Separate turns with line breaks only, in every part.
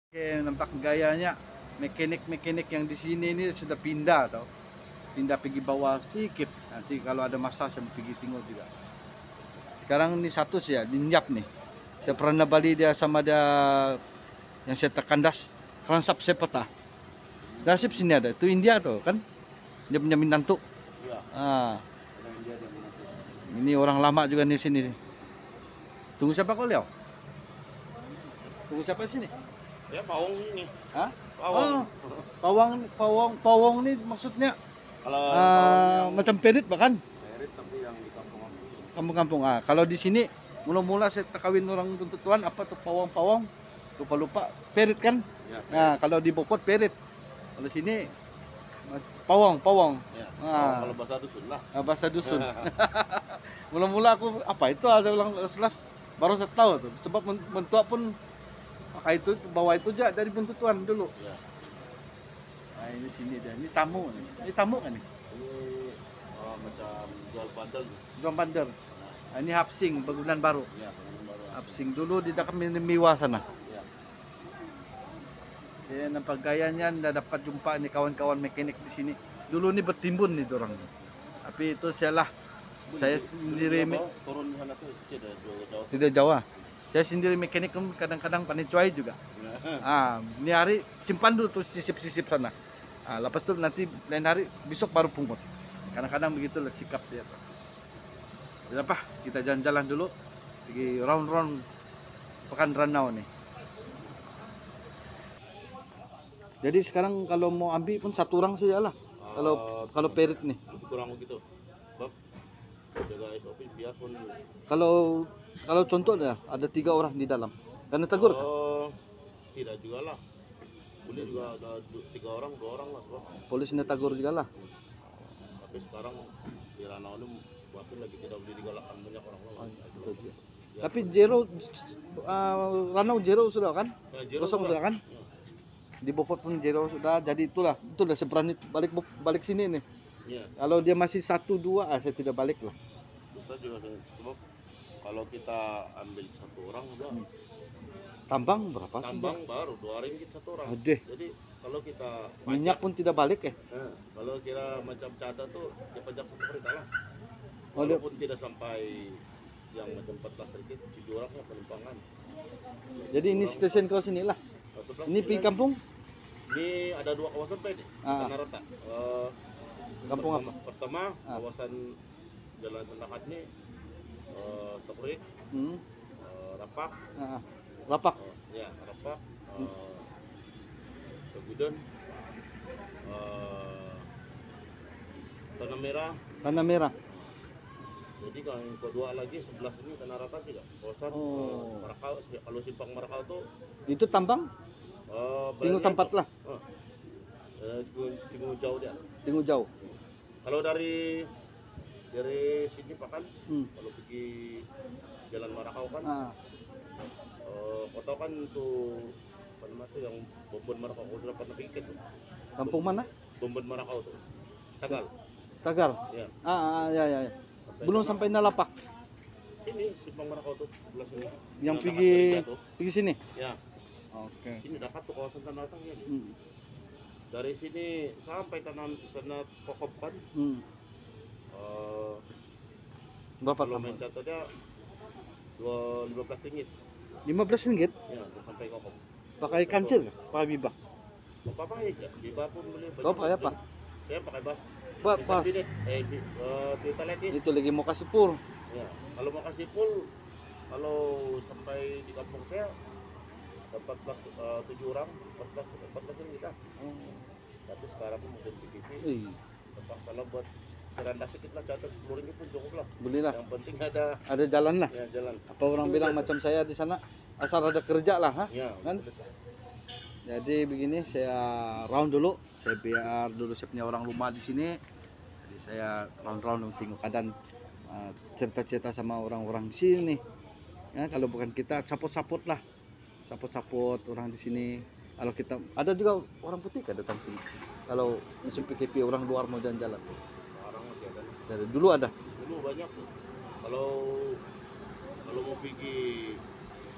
Nampak gayanya mekanik-mekanik yang di sini ini sudah pindah atau pindah pergi bawah sedikit. Nanti kalau ada masalah saya pergi tengok juga. Sekarang ini satu sih ya, dinyap nih. Saya pernah balik dia sama dia yang saya terkandas Transap Sepeta. Nasib sini ada, itu India tuh kan. Dia punya Minantu.
Iya,
Ah,
orang India dia mengaku.
ini orang lama juga di sini. Tunggu siapa kau Liao? Tunggu siapa di sini?
Ya pawang ini.
Hah?
Pawang.
Oh, pawang ini maksudnya
Kalau pawang yang
macam perit bahkan
merit tapi yang di kampung aku.
kampung-kampung. Kalau di sini mula-mula saya kawin orang tuntutan apa tuh pawang-pawang, lupa-lupa perit kan.
Ya,
Nah, kalau di Bogor perit, kalau sini pawang.
ya.
Nah,
Kalau bahasa dusun lah.
bahasa dusun. Mula-mula aku apa itu ada ulang selas baru saya tahu tuh. Sebab mentua pun pakai itu bawa itu aja dari buntutuan dulu.
Ya.
Nah, ini sini dia. Ini tamu nih. Ini tamu kan nih?
Ini macam jual bandel.
Jual bandar. Nah, ini Hapsing, bangunan baru.
Ya, bangunan baru.
Hapsing dulu di dekat Miwa sana.
Ya.
Ya, nampak gayanya anda dapat jumpa nih kawan-kawan mekanik di sini. Dulu ini bertimbun nih orang. Tapi itu saya sendiri
turun di sana tuh tidak jauh.
tidak Jawa. Saya sendiri mekanik kadang-kadang pandai cuai juga. Ini hari simpan dulu tuh sisip-sisip sana. Lepas itu nanti lain hari besok baru pungut. Kadang-kadang begitulah sikap dia. Tidak apa, kita jalan-jalan dulu. Pergi round-round Pekan Ranau nih. Jadi sekarang kalau mau ambil pun satu orang saja lah. Kalau perit nih.
Kurang begitu. Bab jaga SOP biarpun
Kalau contoh ada 3 orang di dalam. Karena tegur kan?
tidak juga lah. Boleh juga ada 3 orang, 2 orang lah sebab.
Polisi tegur juga lah.
Tapi sekarang di Ranau ini waktu lagi tidak boleh digalakkan banyak orang lain.
Itu dia. Tapi Jero Ranau Jero sudah kan?
Ya, Jero
Kosong sudah kan?
Ya.
Di Beaufort pun Jero sudah. Jadi itulah seberani balik sini nih.
Ya.
Kalau dia masih 1-2 saya tidak balik lah.
Bisa juga sebab kalau kita ambil 1 orang udah
Tambang berapa sih?
tambang baru 2 ringgit 1 orang.
Aduh.
Jadi kalau kita
Minyak pun tidak balik ya?
kalau kira macam cada tuh dia pajak satu perintah lah.
Oh, dia-
Walaupun tidak sampai yang macam 14 ringgit 7 orangnya penumpangan.
Jadi ini stesen kau sini lah.
Nah, sebelah
Ini
sini
pergi
lagi.
kampung?
Ini ada 2 kawasan Pak ini. Tanah Rata.
Kampung apa?
Pertama kawasan Jalan Sendakat ini Teprik, Rapak,
Nah, Rapak.
ya Rapak, Kebudan, Tanah Merah.
Tanah Merah.
Jadi kalau yang kedua lagi sebelah sini Tanah Rata juga kawasan Marakau. Kalau simpang Marakau tuh
Itu tambang? Tinggal tempat lah.
tinggal jauh dia.
Tinggal jauh.
Kalau dari sini Pak kan, kalau pergi Jalan Marakau kan, kota kan tuh apa namanya tuh yang Bombon Marakau, kau sudah pernah pergi tuh?
Kampung mana?
Bombon Marakau tuh, Tagal.
Tagar.
Ya.
Ya. Belum sampai Nalapak.
Sini simpang Marakau tuh sebelah sini.
Yang
Nah,
pergi
dekat tuh.
sini.
Ya,
Oke.
sini dapat tuh kawasan Tanah Rata ya. Dari sini sampai sana Kokop kan,
Berapa
kalau
tambang?
main contohnya 15 ringgit.
15 ringgit.
Ya, udah sampai Kokop.
Pakai kancil, pakai bibah.
Apa baik ya? Biba pun boleh.
Kau pakai apa?
Saya pakai bas.
Pas.
Kita letis.
Itu lagi mau kasih pur.
Ya, kalau mau kasih full, kalau sampai di kampung saya 7 orang, 14 ringgit lah. Tapi sekarang pun musim PKP, terpaksa lah buat seranda sedikit lah, catat 10 ringgit pun cukup lah.
Belilah.
Yang penting ada
Jalan lah.
ya, jalan.
Apa orang bilang macam saya di sana asal ada kerja lah,
Ya,
kan? Jadi begini saya round dulu, saya biar dulu saya punya orang rumah di sini. Jadi saya round tengok keadaan cerita-cerita sama orang-orang di sini. Ya, kalau bukan kita support lah. Support orang di sini. Kalau kita ada juga orang putih kan datang sini. Kalau musim PKP orang luar mau jalan-jalan.
sekarang masih ada.
Dari dulu ada.
Dulu banyak tuh. Kalau mau pergi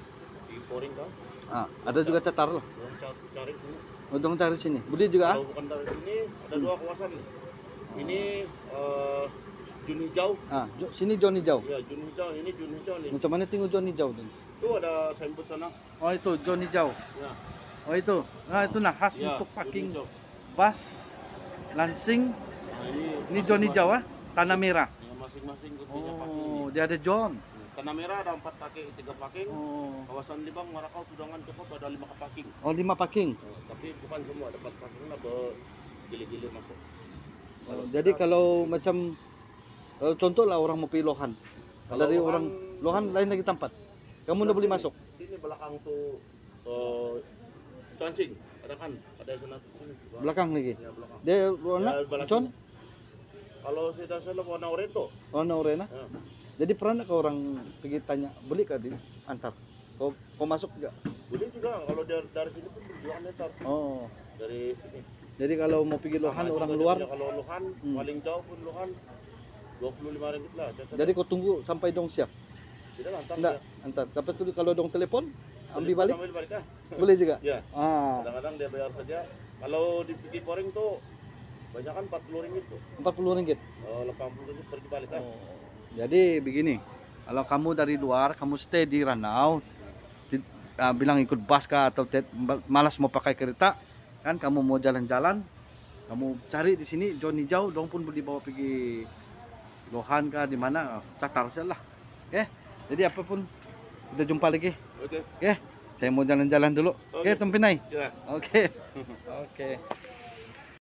Pikiporing ka.
Ada juga cetar loh.
Cari sini.
Udang cari sini. Budi juga
Kalau bukan dari sini ada dua kawasan. Ini Jun Hijau.
Sini John Hijau.
Ya, Jun Hijau. Ini Jun Hijau nih.
Macam mana tengok John Hijau tuh?
Itu ada signboard sana.
Oh itu John Hijau.
Ya.
Oh itu. Nah itu nah khas
Ya,
untuk parking
Jun Hijau.
bus Lansing.
Nah,
Ini John Hijau Tanah merah.
Ya, masing-masing punya parking.
Oh dia ada John.
Tanah merah ada 4 parking, 3 parking.
Oh.
Kawasan Libang, Marakau, Tudangan, cukup ada 5 parking.
Oh 5 parking.
Tapi bukan semua, ada 4 parking lah gili-gili masuk.
Jadi kalau macam contoh lah orang mau pilih Lohan.
Kalau
Dari
Lohan-
orang Lohan lain lagi tempat. Kamu udah boleh masuk.
Sini belakang tuh Swansing, ada kan? Ada sana sini.
Belakang lagi.
Ya, belakang.
Dia warna
Ya, belakang.
John
Kalau tidak salah warna oranye.
warna oranye.
Ya.
Jadi pernah kau orang pergi tanya beli kah di antar? Kau masuk juga?
Boleh juga kalau dari sini pun berjualan meter
Oh.
dari sini.
Jadi kalau mau pergi Lohan
Sama
orang
juga
luar.
dia, kalau Lohan paling jauh pun Lohan 25 ringgit lah.
Jadi kau tunggu sampai dong siap.
Tidak lantar.
Enggak, antar. Tapi tu kalau dong telepon ambil balik
Ambil balik ah.
boleh juga.
Ya.
Ah,
Kadang-kadang dia bayar saja. Kalau di Pikiporing tuh banyak kan 40 ringgit tuh.
40 ringgit.
80 ringgit pergi balik kan.
Jadi begini, kalau kamu dari luar, kamu stay di Ranau, bilang ikut bus kah atau malas mau pakai kereta, kan kamu mau jalan-jalan, kamu cari di sini John Hijau, dong pun boleh bawa pergi Lohan kah di mana, catar saja lah. Oke, jadi apapun kita jumpa lagi.
Oke.
Oke, saya mau jalan-jalan dulu. Oke,
Oke.
Tumpinai.
Ya.
Oke, oke.